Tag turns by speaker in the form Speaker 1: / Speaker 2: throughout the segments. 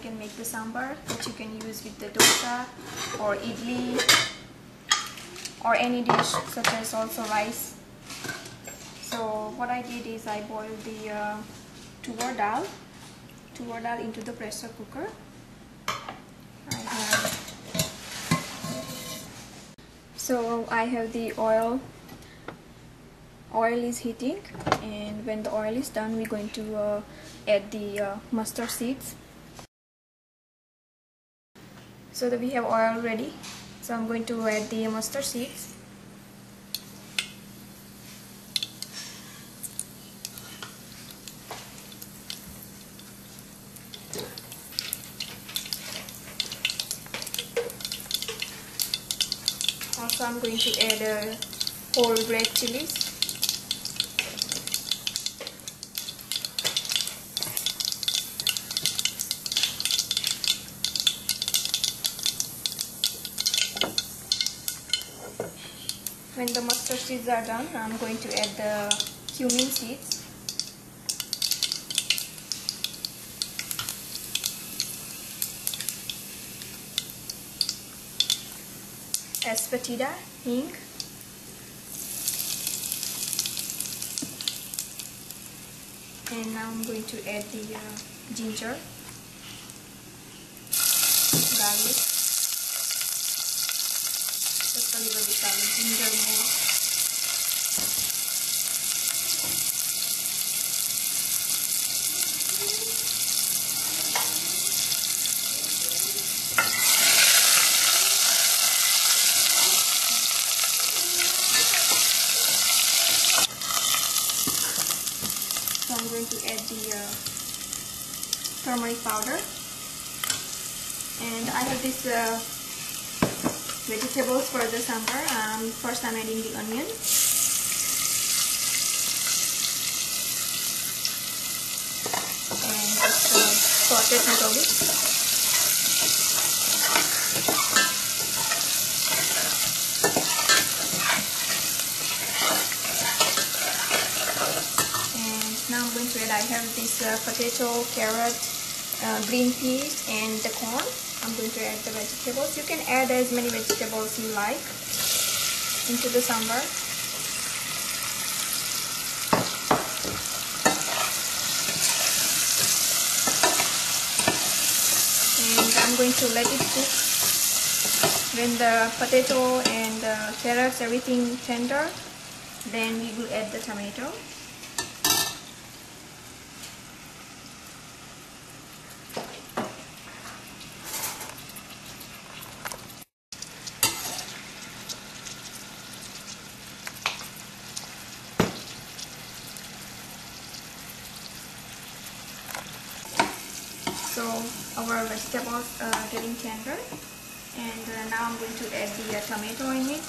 Speaker 1: can make the sambar that you can use with the dosa or idli or any dish such as also rice. So what I did is I boiled the tur dal into the pressure cooker. I have the oil is heating, and when the oil is done, we're going to add the mustard seeds. So that we have oil ready, so I'm going to add the mustard seeds. Also, I'm going to add whole red chilies. When the mustard seeds are done, I'm going to add the cumin seeds. Asafoetida, hing, and now I'm going to add the ginger, garlic, just a little bit of ginger more. I'm going to add the turmeric powder, and I have these vegetables for the sambar. First I'm adding the onion, and just saute it a little bit. Now I'm going to add, I have this potato, carrot, green peas, and the corn. I'm going to add the vegetables. You can add as many vegetables you like into the sambar. And I'm going to let it cook. When the potato and the carrots, everything tender, then we will add the tomato. So our vegetables are getting tender, and now I'm going to add the tomato in it.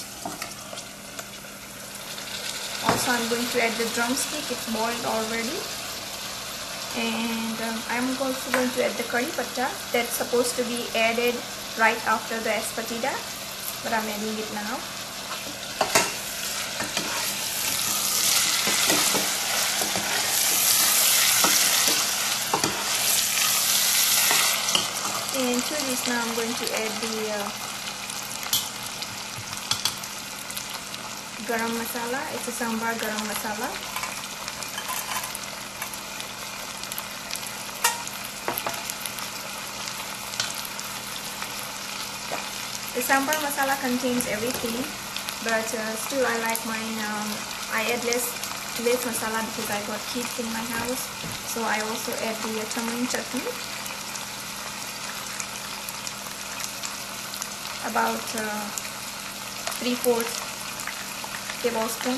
Speaker 1: Also, I'm going to add the drumstick. It's boiled already, and I'm also going to add the curry patta. That's supposed to be added right after the asafoetida, but I'm adding it now. And to this now I'm going to add the garam masala. It's a sambar garam masala. The sambar masala contains everything, but still I like mine. I add less masala because I got kids in my house, so I also add the tamarind chutney. About 3/4 tablespoon.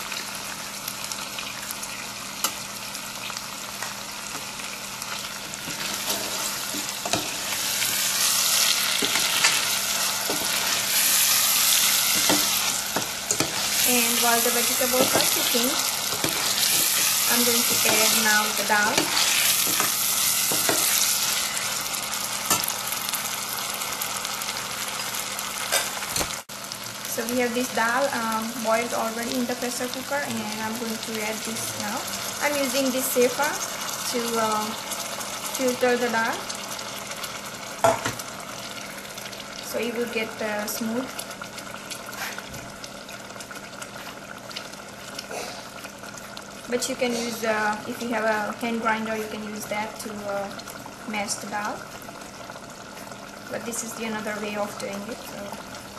Speaker 1: And while the vegetables are cooking, I'm going to add now the dal. So we have this dal boiled already in the pressure cooker, and I'm going to add this now. I'm using this sefa to filter the dal. so it will get smooth. But you can use, if you have a hand grinder, you can use that to mash the dal. But this is the another way of doing it. So.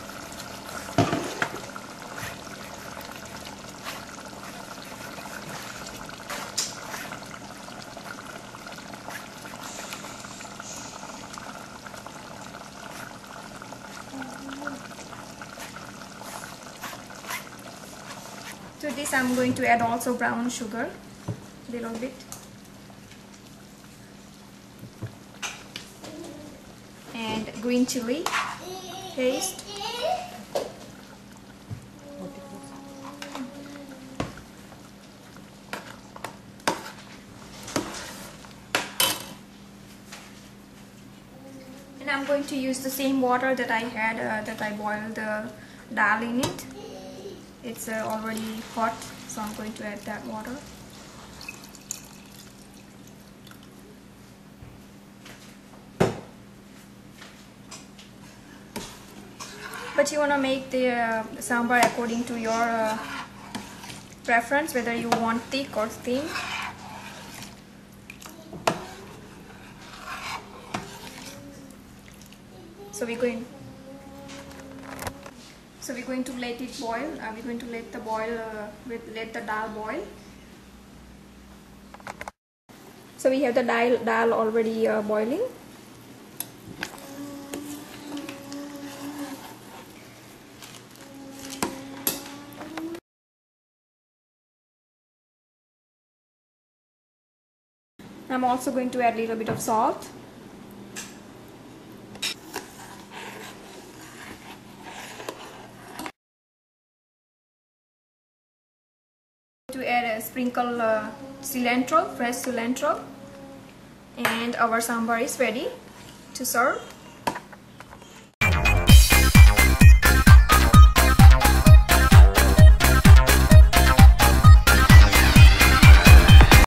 Speaker 1: To this I'm going to add also brown sugar, a little bit. And green chili paste. And I'm going to use the same water that I had, that I boiled the dal in it. It's already hot, so I'm going to add that water. But you want to make the sambar according to your preference, whether you want thick or thin. So we're going to let it boil. We're going to let the dal boil. So we have the dal already boiling. I'm also going to add a little bit of salt. To add a sprinkle cilantro, fresh cilantro, and our sambar is ready to serve.